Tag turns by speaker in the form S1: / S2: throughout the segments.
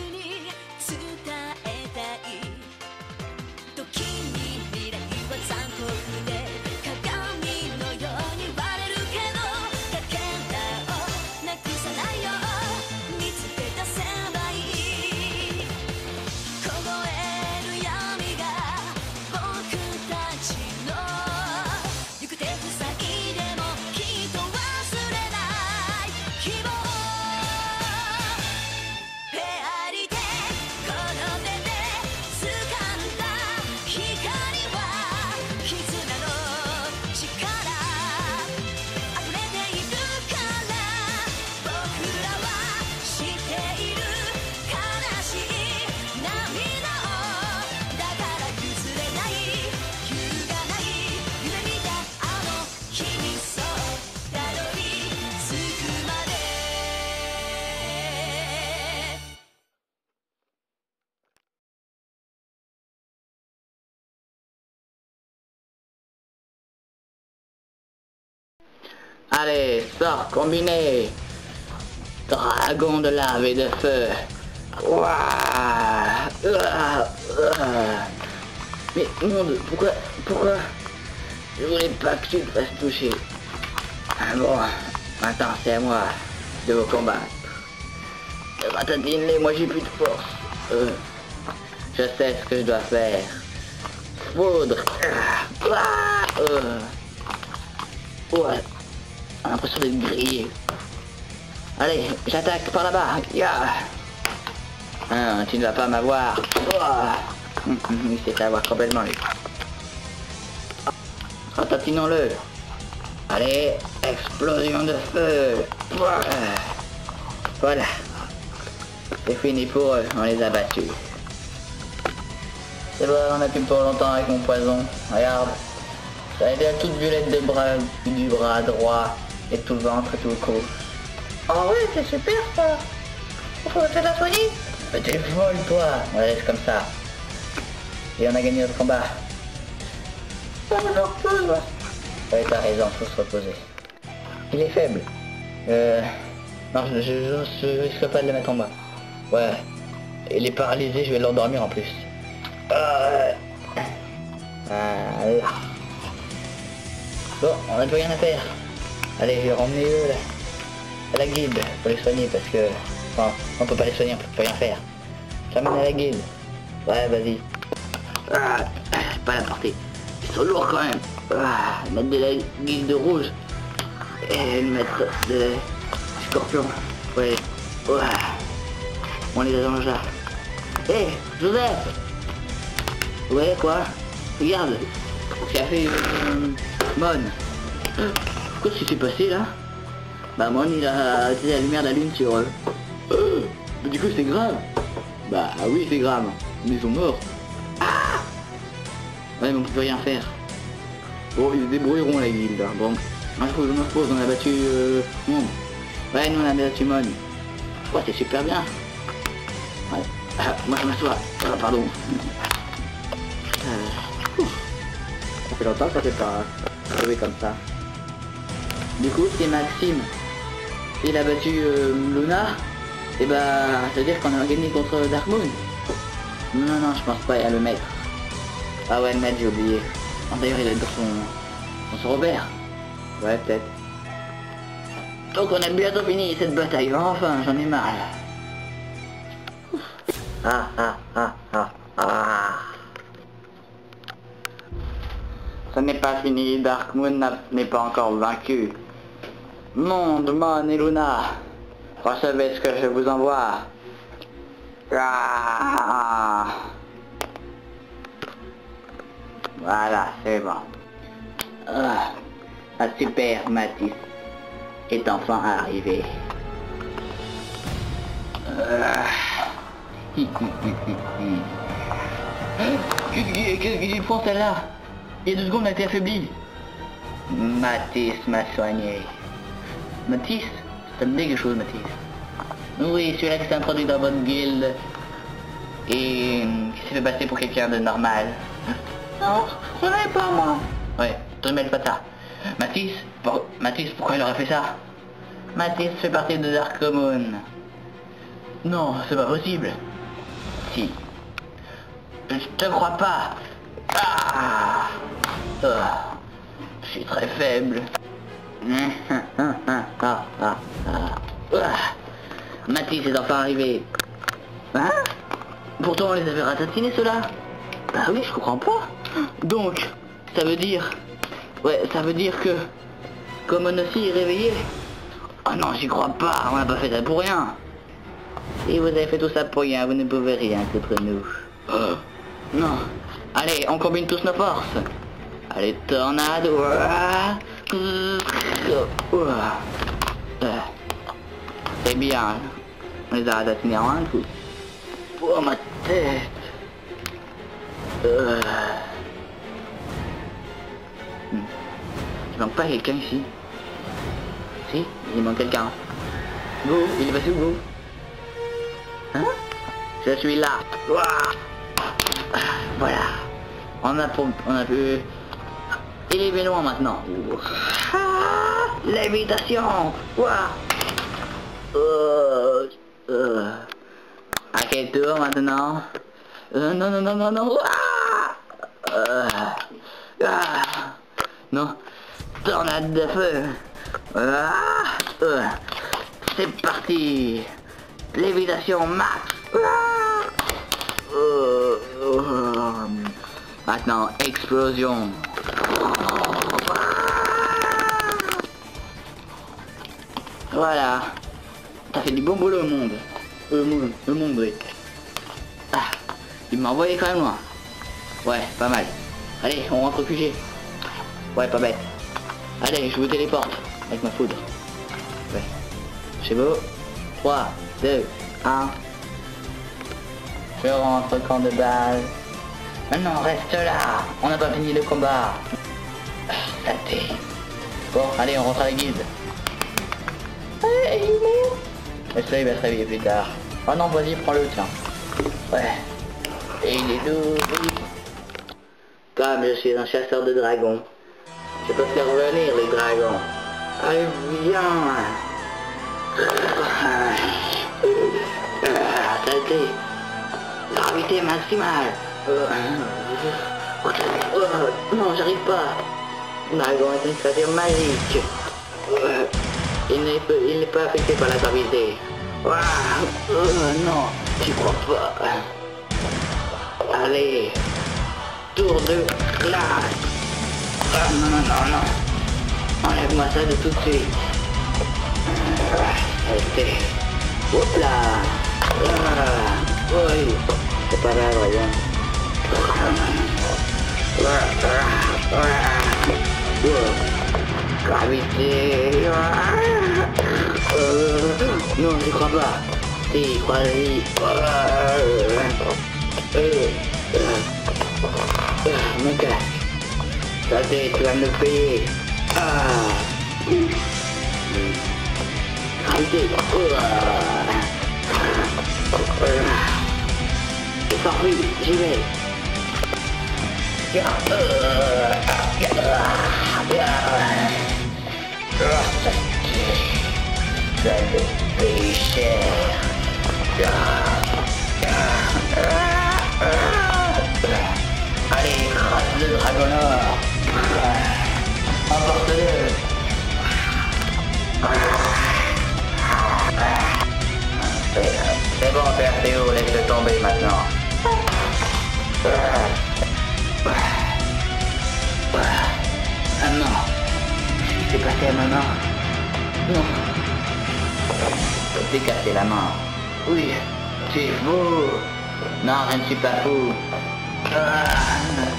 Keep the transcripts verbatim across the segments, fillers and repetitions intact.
S1: Allez, sors, combiné. Dragon de lave et de feu. Ouah. Ouah. Ouah. Mais monde, pourquoi, pourquoi je voulais pas que tu te fasses toucher. Ah bon, maintenant c'est à moi de vous combattre. Ratatine-les, moi j'ai plus de force. Euh, je sais ce que je dois faire. Foudre. Ah. Euh. Ouais. On a l'impression d'être grillé. Allez, j'attaque par là-bas. Yeah. Ah, tu ne vas pas m'avoir. Oh. Il s'est fait avoir complètement lui. Ratatinons-le. Allez, explosion de feu. Voilà. C'est fini pour eux, on les a battus. C'est vrai, on a pu pour longtemps avec mon poison. Regarde. Ça a été à toute violette de bras, du bras droit, et tout le ventre et tout le cou. Oh ouais, c'est super ça. Faut faire la soigner. Mais t'es folle toi. On la laisse comme ça. Et on a gagné notre combat. Oh, je me repose. Ouais, t'as raison, faut se reposer. Il est faible. Euh... Non, je, je, je, je risque pas de le mettre en bas. Ouais. Il est paralysé, je vais l'endormir en plus. Euh... Voilà. Bon, on n'a plus rien à faire. Allez, je vais ramener eux là, à la guilde pour les soigner parce que... Enfin, on peut pas les soigner, on peut rien faire. J'amène à la guilde. Ouais, vas-y. Ah, pas la portée. Ils sont lourds quand même. Ah, mettre de la guilde rouge. Et mettre de scorpion. Ouais. Ouais. On les a dans le jar. Hé, hey, Joseph. Ouais, quoi? Regarde. Ce qu'a fait euh, Mon. Qu'est-ce qui s'est passé là? Bah Mon il a utilisé la lumière de la lune sur eux. Euh, mais du coup c'est grave. Bah oui c'est grave. Mais ils sont morts. Ah ouais mais on peut rien faire. Bon ils se débrouilleront la guilde. Hein. Bon. Moi je me repose, on a battu euh, Mon. Ouais nous on a battu Mon. Ouais c'est super bien. Ouais. Ah, moi je m'assois. Ah, pardon. Euh, ça fait longtemps que ça fait pas jouer comme ça. Du coup c'est Maxime. Il a battu euh, Luna. Et bah ça veut dire qu'on a gagné contre Dark Moon. Non non non je pense pas à le mettre. Ah ouais le mettre j'ai oublié. Oh, d'ailleurs il est dans son, dans son Robert. Ouais peut-être. Donc on a bientôt fini cette bataille. Enfin j'en ai marre. Ah ah ah ah ah. Ce n'est pas fini, Dark Moon n'est pas encore vaincu. Monde, Mon et Luna, recevez ce que je vous envoie. Ah. Voilà, c'est bon. Ah. La super Matisse est enfin arrivé. Ah. Qu'est-ce qu'ils font celle-là? Il y a deux secondes, on a été affaibli. Matisse m'a soigné. Matisse? Ça me dit quelque chose, Matisse. Oui, celui-là qui s'est introduit dans votre guilde. Et qui s'est fait passer pour quelqu'un de normal. Non, je n'avais pas moi. Ouais, te mêle pas de ça. Matisse? Pour... Matisse, pourquoi il aurait fait ça? Matisse fait partie de Dark Moon. Non, c'est pas possible. Si. Je te crois pas. Ah. Euh, je suis très faible. Ah, ah, ah, ah. Mathis est enfin arrivé. Hein? Pourtant on les avait ratatinés ceux-là. Bah oui, je comprends pas. Donc, ça veut dire... Ouais, ça veut dire que... Comme on aussi est réveillé. Oh non, j'y crois pas, on n'a pas fait ça pour rien. Et vous avez fait tout ça pour rien, vous ne pouvez rien contre nous. Oh. Non. Allez, on combine tous nos forces. Allez, tornade. C'est bien. On les a ratatinés en un coup. Oh, ma tête. Euh... Hmm. Il manque pas quelqu'un ici. Si, il manque quelqu'un. Go, il est passé où, Go? Hein? Je suis là. Ouah. Voilà. On a pour... on a pu... Il est bien loin maintenant. Ah, lévitation. Ouah. Euh... Euh... À quel tour maintenant? Euh, non, non, non, non, non. Ah, euh, ah, non. Tornade de feu. Ah, euh, c'est parti. Lévitation max. Ah, euh, euh, maintenant, explosion. Voilà. T'as fait du bon boulot, monde. Le monde, le monde, oui. Ah. Il m'a envoyé quand même loin. Ouais, pas mal. Allez, on rentre au Q G. Ouais, pas bête. Allez, je vous téléporte avec ma foudre. Ouais. C'est beau. trois, deux, un. Je rentre au camp de base. Maintenant, reste là. On n'a pas fini le combat. Ah, raté. Bon, allez, on rentre à la guilde. Hey, il est où? Laisse-le, il va se réveiller plus tard. Oh non, vas-y, prends-le, tiens. Ouais. Et il est doux, oui. Comme je suis un chasseur de dragons, je peux faire venir les dragons. Allez, viens. Saleté. Gravité maximale. Euh, euh, non, j'arrive pas. Dragon est une créature magique. Euh, il n'est il n'est pas affecté par la gravité. Ah, euh, non, j'y crois pas. Allez, tour de glace. Ah, non, non, non, non. Enlève-moi ça de tout de suite. Saleté. Hop là. Ah, oui, c'est pas grave, voyons. Gravité. Euh, non, j'y crois pas. Si, crois-y. Euh, euh, euh, mon casque. Saleté, tu vas me le payer. Ah. Gravité. C'est parti, j'y vais. Je vais payer cher. Allez, écrase le dragonard. Emporte-le. C'est bon, Père Théo, laisse-le tomber maintenant. Ah non. Qu'est-ce qui s'est passé à ma main? Non. Je t'ai cassé la main. Oui, tu es fou. Non, je ne suis pas fou. Ah.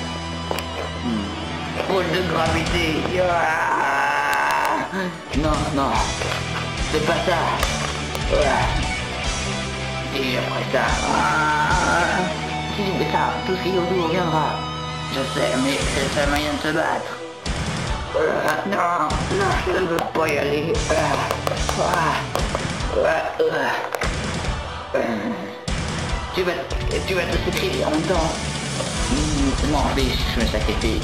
S1: Boule de gravité. Ah. Non, non. C'est pas ça. Ah. Et après ça. Ah. Si je fais ça, tout ce qui est autour viendra. Je sais, mais c'est le seul moyen de se battre. Ah. Non, non, je ne veux pas y aller. Ah. Ah. Ah. Tu vas, tu vas te sacrifier en même temps. Je m'en fiche, je me sacrifie.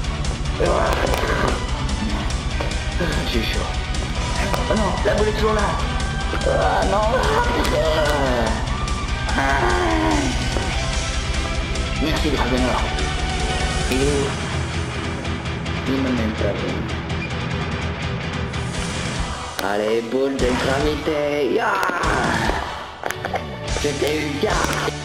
S1: J'ai chaud. Oh non, la boule est toujours là. Ah non. Ah. Merci Dragonor. Il est où? Il me même pas. Allez, boule de gravité. Ya. Je t'ai eu, ya.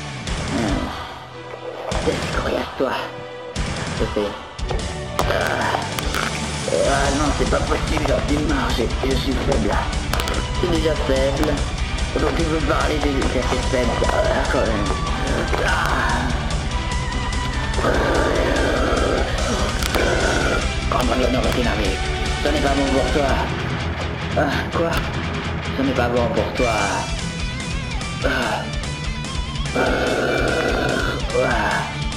S1: Descoriasse-toi. Je sais. Ah. Ah non, c'est pas possible, j'en ai marre, je, je suis faible. C'est déjà faible. Donc il veut parler de c'est faible. Ah, quand même. Ah. Oh mon Dieu, non, va t'énerver. Ce n'est pas bon pour toi. Ah, quoi? Ce n'est pas bon pour toi. Ah. Ah.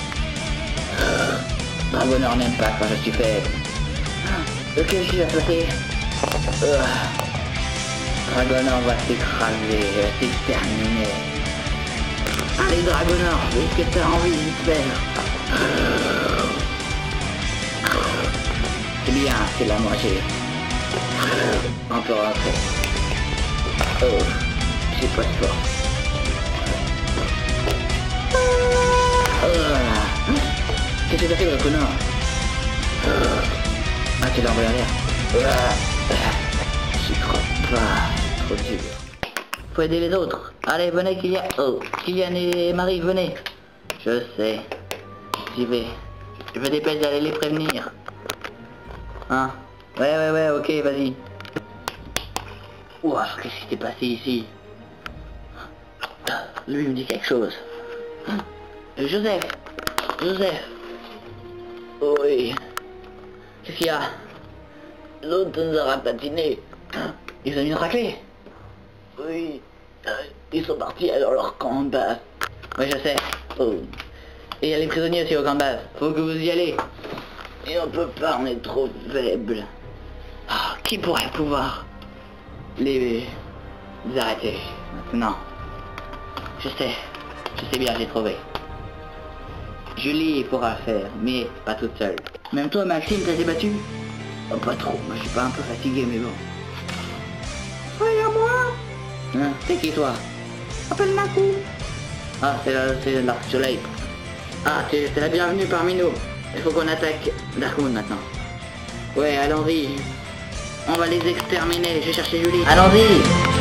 S1: Dragonor n'aime pas quand je suis faible. Ok, qu'est-ce qui va se passer? euh, Dragonor va s'écraser, va s'exterminer. Allez Dragonor, qu'est-ce que t'as envie de faire? C'est bien, c'est la moitié. On peut rentrer. Oh, j'ai pas de force. Oh. Qu'est-ce que t'as fait Dragonor? Ah, tu l'as envoyé en l'air. J'y crois pas. Trop dur. Faut aider les autres. Allez, venez Kylian. Oh, Kylian et Marie, venez. Je sais. J'y vais. Je me dépêche d'aller les prévenir. Hein? Ouais, ouais, ouais, ok, vas-y. Ouah, qu'est-ce qui s'est passé ici? Lui, il me dit quelque chose. Joseph. Joseph. Oui. Qu'est-ce qu'il y a? L'autre nous a ratatiné. Ils ont mis une raclée. Oui. Ils sont partis à leur camp de base. Oui, je sais. Oh. Et il y a les prisonniers aussi au camp de base. Faut que vous y allez. Et on peut pas, on est trop faible. Oh, qui pourrait pouvoir les... les arrêter maintenant? Je sais. Je sais bien, j'ai trouvé. Julie pourra faire, mais pas toute seule. Même toi, Maxime, t'as débattu? Oh, pas trop, moi je suis pas un peu fatigué, mais bon. Oui, à moi. Hein? C'est qui, toi? Appelle Naku. Ah, c'est l'Arc Soleil. Ah, c'est la bienvenue parmi nous. Il faut qu'on attaque Darkmoon maintenant. Ouais, allons-y. On va les exterminer, je vais chercher Julie. Allons-y.